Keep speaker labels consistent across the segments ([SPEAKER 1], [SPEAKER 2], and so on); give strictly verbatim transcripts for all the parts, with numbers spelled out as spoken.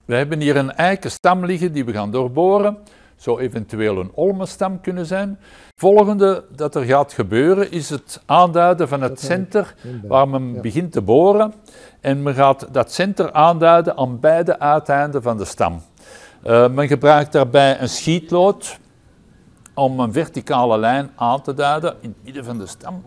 [SPEAKER 1] We hebben hier een eikenstam liggen die we gaan doorboren. Zou eventueel een olmenstam kunnen zijn. Het volgende dat er gaat gebeuren is het aanduiden van het center waar men begint te boren. En men gaat dat center aanduiden aan beide uiteinden van de stam. Uh, men gebruikt daarbij een schietlood om een verticale lijn aan te duiden in het midden van de stam.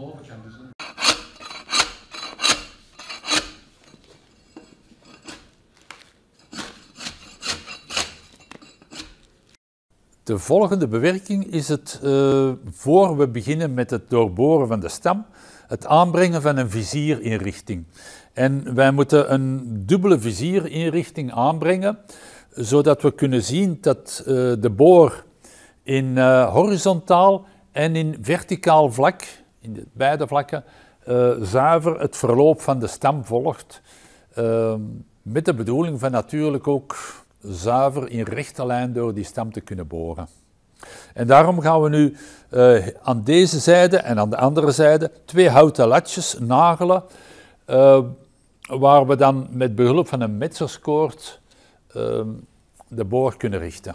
[SPEAKER 1] De volgende bewerking is het, uh, voor we beginnen met het doorboren van de stam, het aanbrengen van een vizierinrichting. En wij moeten een dubbele vizierinrichting aanbrengen, zodat we kunnen zien dat uh, de boor in uh, horizontaal en in verticaal vlak, in de beide vlakken, uh, zuiver het verloop van de stam volgt. Uh, met de bedoeling van natuurlijk ook zuiver in rechte lijn door die stam te kunnen boren. En daarom gaan we nu uh, aan deze zijde en aan de andere zijde twee houten latjes nagelen, uh, waar we dan met behulp van een metserskoord uh, de boor kunnen richten.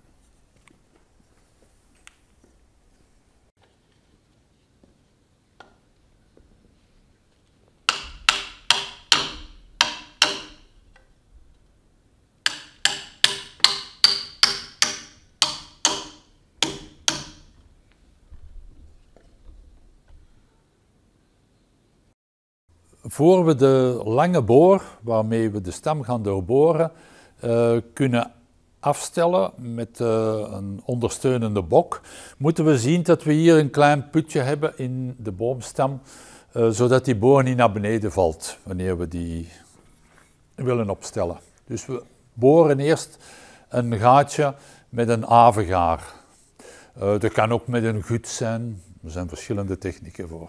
[SPEAKER 1] Voor we de lange boor, waarmee we de stam gaan doorboren, uh, kunnen afstellen met uh, een ondersteunende bok, moeten we zien dat we hier een klein putje hebben in de boomstam, uh, zodat die boor niet naar beneden valt wanneer we die willen opstellen. Dus we boren eerst een gaatje met een avegaar. Uh, dat kan ook met een gut zijn, er zijn verschillende technieken voor.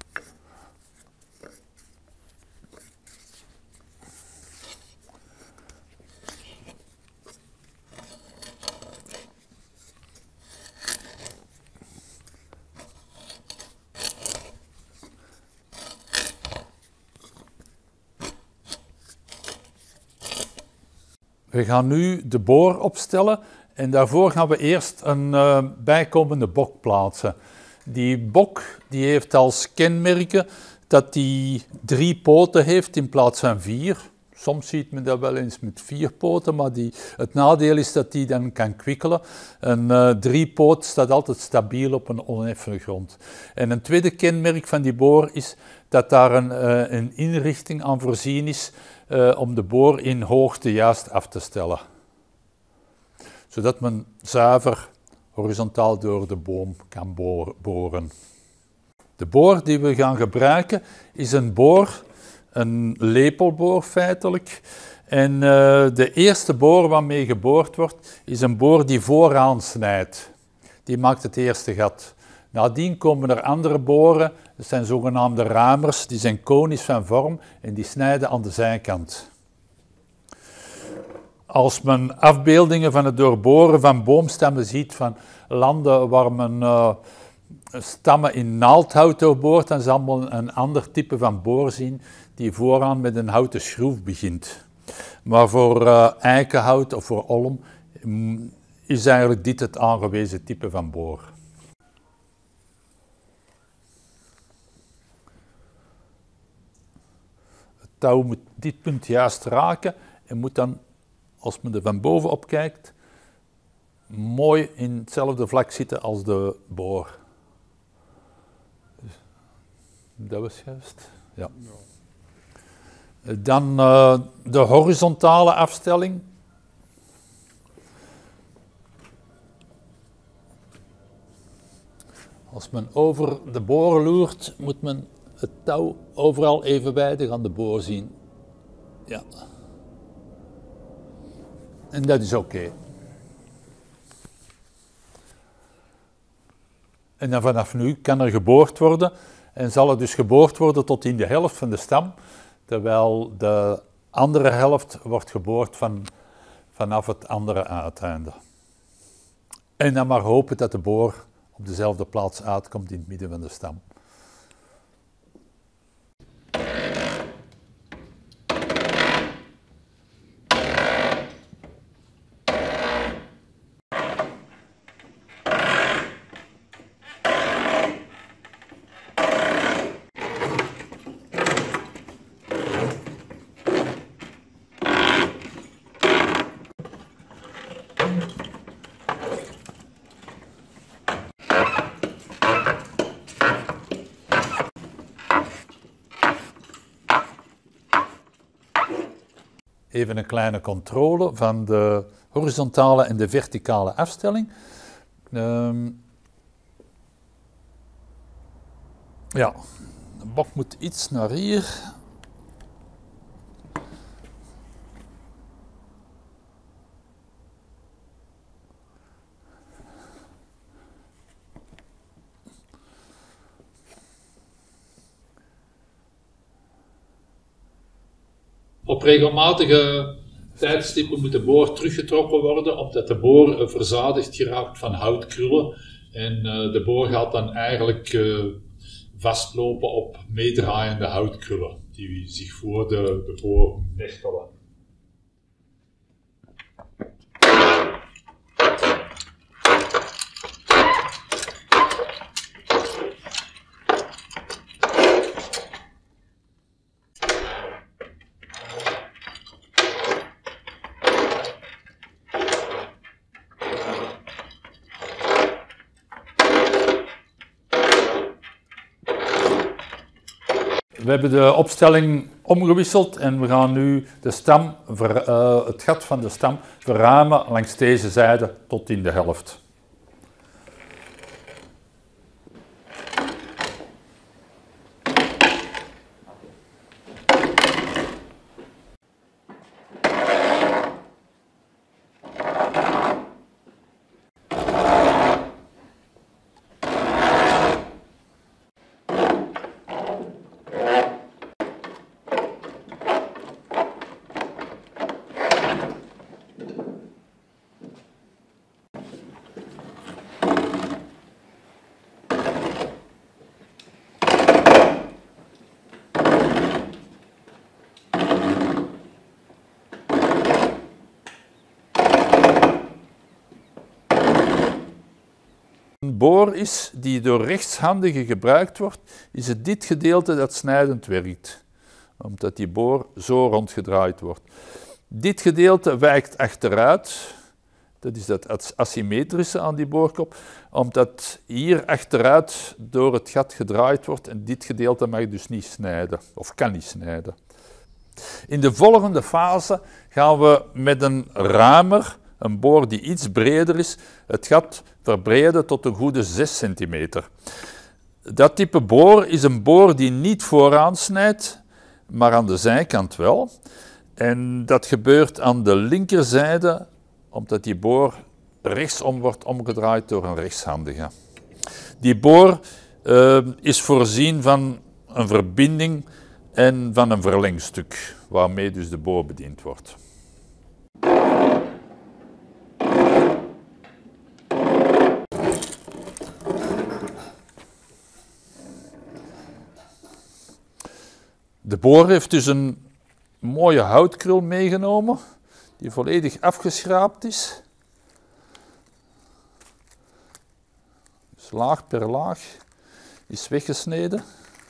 [SPEAKER 1] We gaan nu de boor opstellen en daarvoor gaan we eerst een uh, bijkomende bok plaatsen. Die bok die heeft als kenmerken dat die drie poten heeft in plaats van vier. Soms ziet men dat wel eens met vier poten, maar die, het nadeel is dat die dan kan kwikkelen. Een uh, driepoot staat altijd stabiel op een oneffene grond. En een tweede kenmerk van die boor is dat daar een, uh, een inrichting aan voorzien is uh, om de boor in hoogte juist af te stellen. Zodat men zuiver horizontaal door de boom kan boren. De boor die we gaan gebruiken is een boor, een lepelboor feitelijk. En uh, de eerste boor waarmee geboord wordt, is een boor die vooraan snijdt. Die maakt het eerste gat. Nadien komen er andere boren, dat zijn zogenaamde ruimers, die zijn konisch van vorm en die snijden aan de zijkant. Als men afbeeldingen van het doorboren van boomstammen ziet van landen waar men uh, stammen in naaldhout doorboort, dan zal men een ander type van boor zien die vooraan met een houten schroef begint. Maar voor uh, eikenhout of voor olm um, is eigenlijk dit het aangewezen type van boor. Het touw moet dit punt juist raken en moet dan, als men er van bovenop kijkt, mooi in hetzelfde vlak zitten als de boor. Dat was juist. Ja. Dan uh, de horizontale afstelling. Als men over de boor loert, moet men het touw overal evenwijdig aan de boor zien. Ja. En dat is oké. Okay. En dan vanaf nu kan er geboord worden en zal er dus geboord worden tot in de helft van de stam, terwijl de andere helft wordt geboord van, vanaf het andere uiteinde. En dan maar hopen dat de boor op dezelfde plaats uitkomt in het midden van de stam. Even een kleine controle van de horizontale en de verticale afstelling. Um, ja, de bok moet iets naar hier.
[SPEAKER 2] Op regelmatige tijdstippen moet de boor teruggetrokken worden, omdat de boor verzadigd geraakt van houtkrullen. En uh, de boor gaat dan eigenlijk uh, vastlopen op meedraaiende houtkrullen, die zich voor de, de boor nestelen.
[SPEAKER 1] We hebben de opstelling omgewisseld en we gaan nu de stam, ver, uh, het gat van de stam verruimen langs deze zijde tot in de helft. Een boor is die door rechtshandigen gebruikt wordt, is het dit gedeelte dat snijdend werkt, omdat die boor zo rondgedraaid wordt. Dit gedeelte wijkt achteruit, dat is dat asymmetrische aan die boorkop, omdat hier achteruit door het gat gedraaid wordt en dit gedeelte mag dus niet snijden, of kan niet snijden. In de volgende fase gaan we met een ruimer, een boor die iets breder is, het gat verbreden tot een goede zes centimeter. Dat type boor is een boor die niet vooraan snijdt, maar aan de zijkant wel. En dat gebeurt aan de linkerzijde, omdat die boor rechtsom wordt omgedraaid door een rechtshandige. Die boor uh, is voorzien van een verbinding en van een verlengstuk, waarmee dus de boor bediend wordt. De boor heeft dus een mooie houtkrul meegenomen, die volledig afgeschraapt is. Dus laag per laag is weggesneden.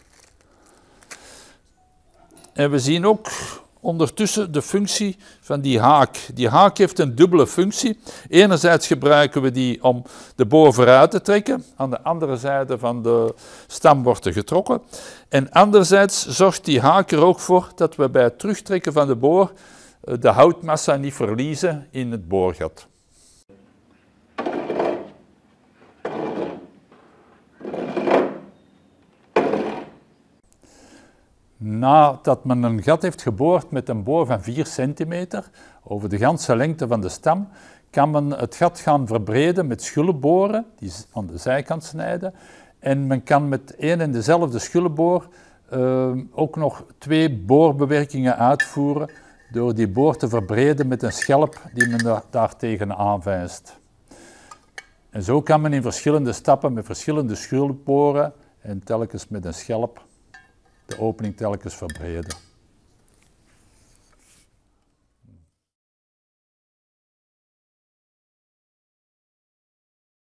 [SPEAKER 1] En we zien ook ondertussen de functie van die haak. Die haak heeft een dubbele functie. Enerzijds gebruiken we die om de boor vooruit te trekken. Aan de andere zijde van de stam wordt er getrokken. En anderzijds zorgt die haak er ook voor dat we bij het terugtrekken van de boor de houtmassa niet verliezen in het boorgat. Nadat men een gat heeft geboord met een boor van vier centimeter over de ganse lengte van de stam, kan men het gat gaan verbreden met schulleboren, die aan de zijkant snijden. En men kan met één en dezelfde schulleboor uh, ook nog twee boorbewerkingen uitvoeren door die boor te verbreden met een schelp die men da daar tegen aanvijst. En zo kan men in verschillende stappen met verschillende schulleboren en telkens met een schelp de opening telkens verbreden.